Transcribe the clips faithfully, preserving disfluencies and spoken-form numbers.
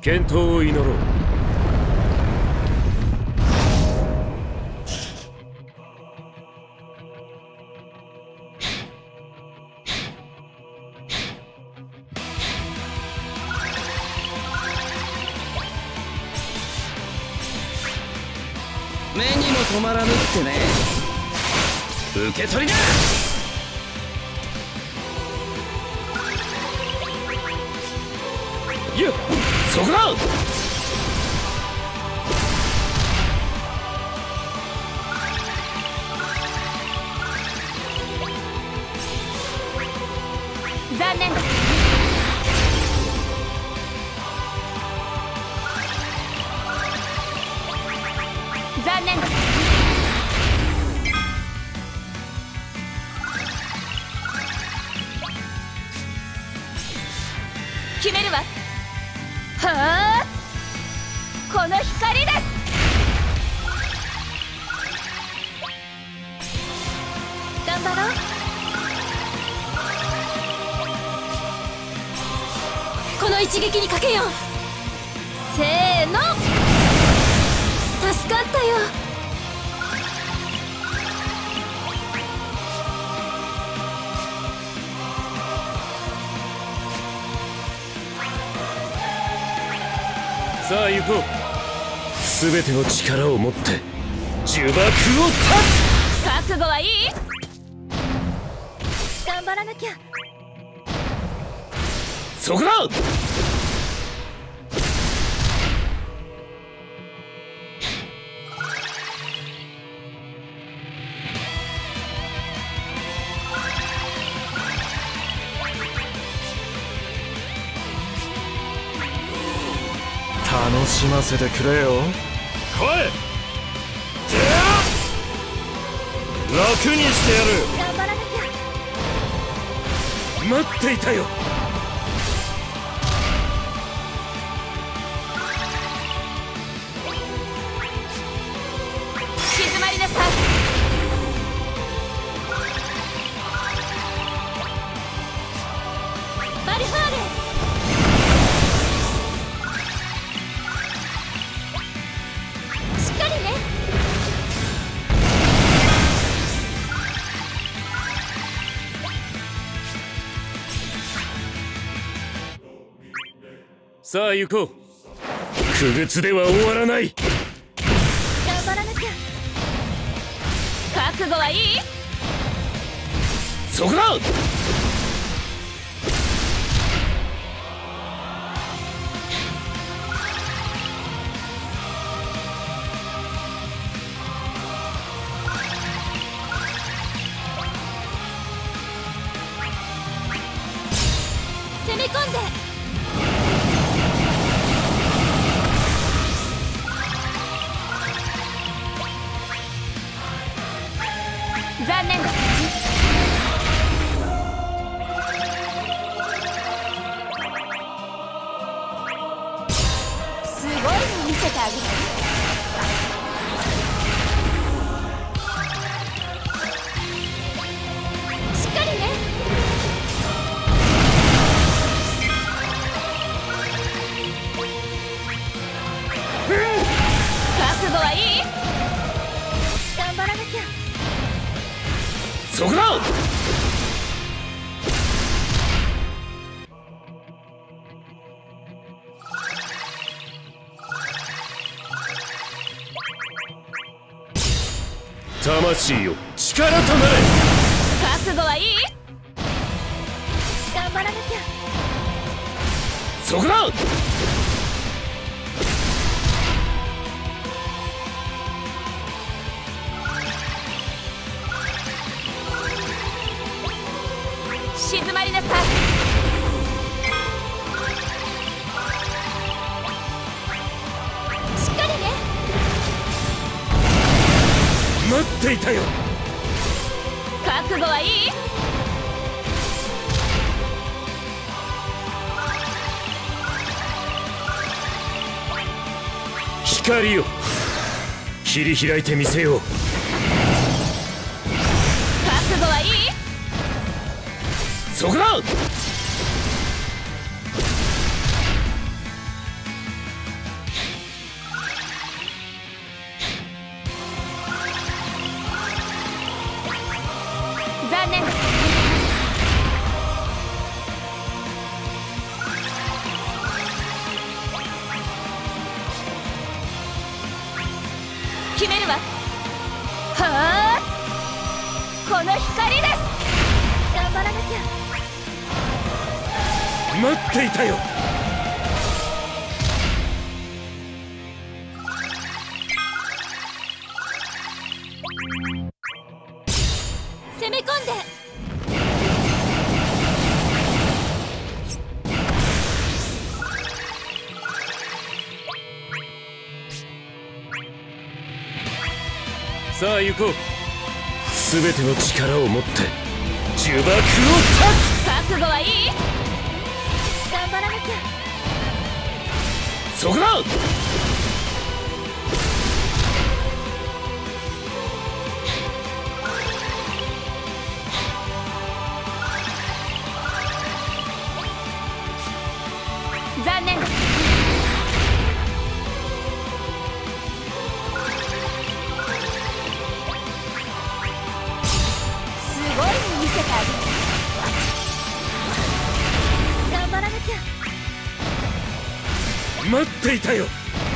健闘を祈ろう。 目にも止まらぬってね。受け取りだ。 よっ、そこだ。 残念だ。残念だ。決めるわ。はあ、この光で。頑張ろう。この一撃にかけよう。せーの。助かったよ。 さあ行こう。全ての力を持って呪縛を断つ。 覚悟はいい？頑張らなきゃ。 そこだ。 楽しませてくれよ。 来い。楽にしてやる。 頑張らなきゃ。 待っていたよ。 静まりなさい。バルファーレ。しっかりね。 さあ行こう。傀儡では終わらない。 頑張らなきゃ。覚悟はいい？ そこだ。 攻め込んで。残念だ。すごいの見せてあげる。しっかりね。覚悟はいい？頑張らなきゃ。 そこだ。魂よ、力となれ。 覚悟はいい？頑張らなきゃ。 そこだ。 静まりなさい。しっかりね。 待っていたよ。 覚悟はいい？ 光よ、切り開いてみせよう。 覚悟はいい？ そこだ。 決めるわ。はあ、この光で頑張らなきゃ。 待っていたよ。 攻め込んで。 さあ行こう。全ての力を持って呪縛を断つ。 覚悟はいい？頑張らなきゃ。 そこだ。 残念だ。すごいの見せてあげる。頑張らなきゃ。 待っていたよ。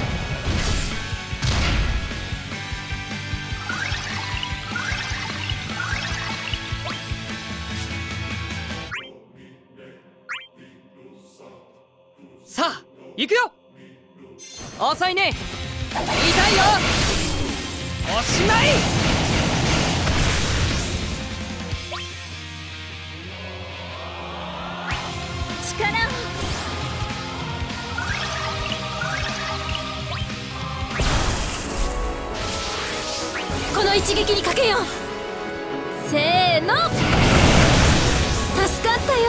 さあ行くよ。遅いね。痛いよ。おしまい。 力を。この一撃にかけよう。せーの。助かったよ。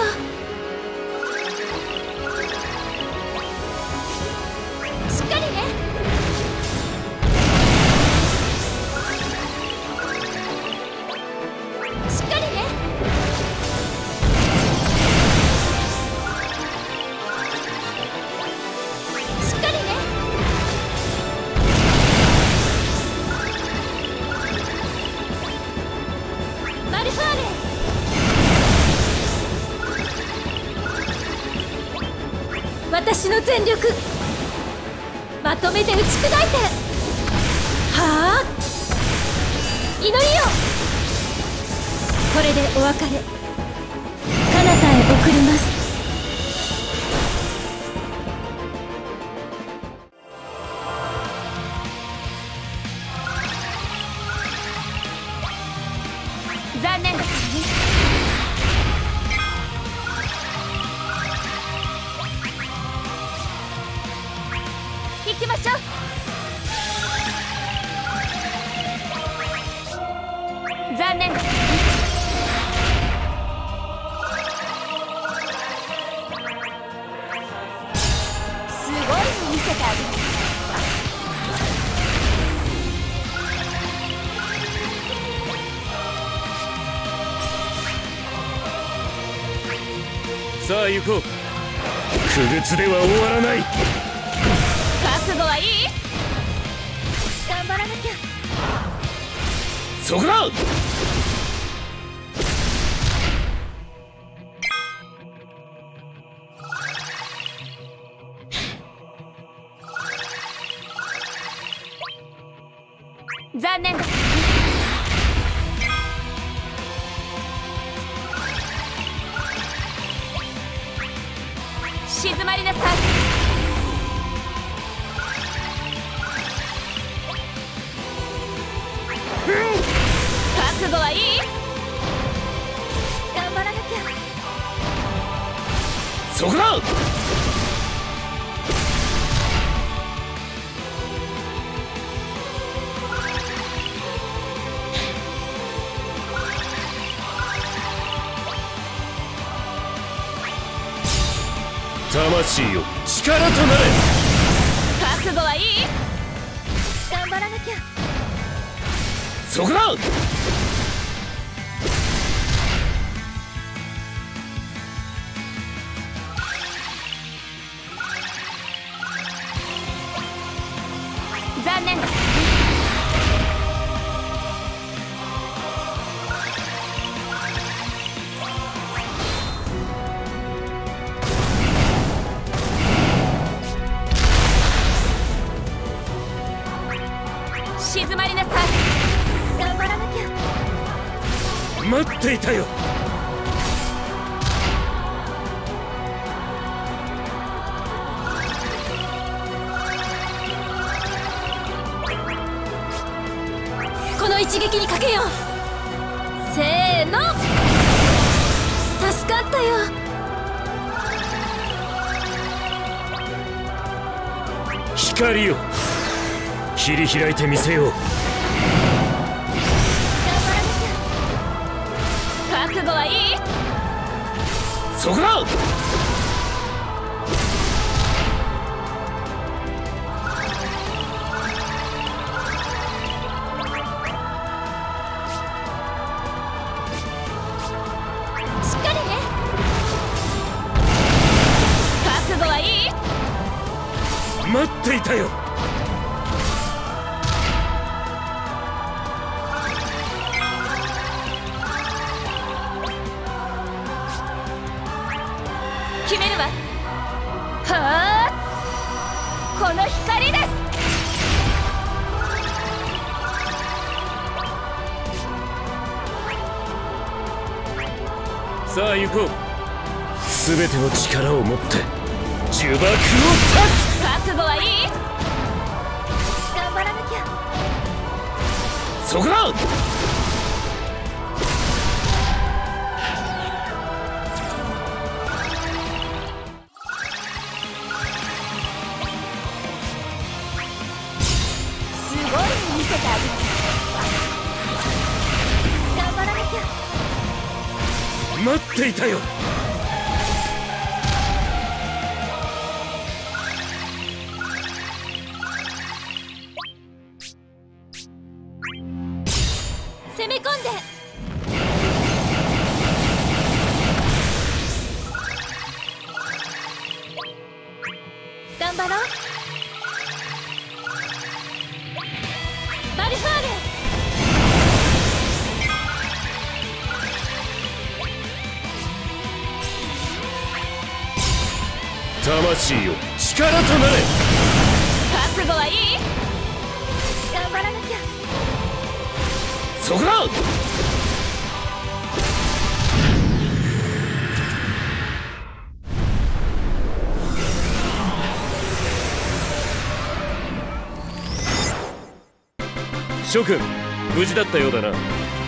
しっかりね。しっかりね。しっかりね。マルファーレ。私の全力まとめて打ち砕いて。はあ、祈りよ。これでお別れ。彼方へ送ります。残念だったね。行きましょう。残念だったね。すごいの見せてあげる。 さあ行こう。不屈では終わらない。 覚悟はいい？頑張らなきゃ。 そこだ。 残念だ。静まりなさい。覚悟はいい？頑張らなきゃ。 そこだ。魂よ力となれ。 覚悟はいい？頑張らなきゃ。 そこだ。 残念だ。静まり待っていたよ。 この一撃にかけよう。せーの。助かったよ。 光よ、切り開いてみせよう。 覚悟はいい？ そこだ。 しっかりね。覚悟はいい？ 待っていたよ。 決めるわ。はあ、この光で。 さあ行こう。全ての力を持って呪縛を断つ。 覚悟はいい？頑張らなきゃ。 そこだ。 すごいの見せてあげる。頑張らなきゃ。 待っていたよ。 攻め込んで。頑張ろう。マルファーレ。 魂よ、力となれ。 覚悟はいい？頑張らなきゃ。 そこだ。諸君、無事だったようだな。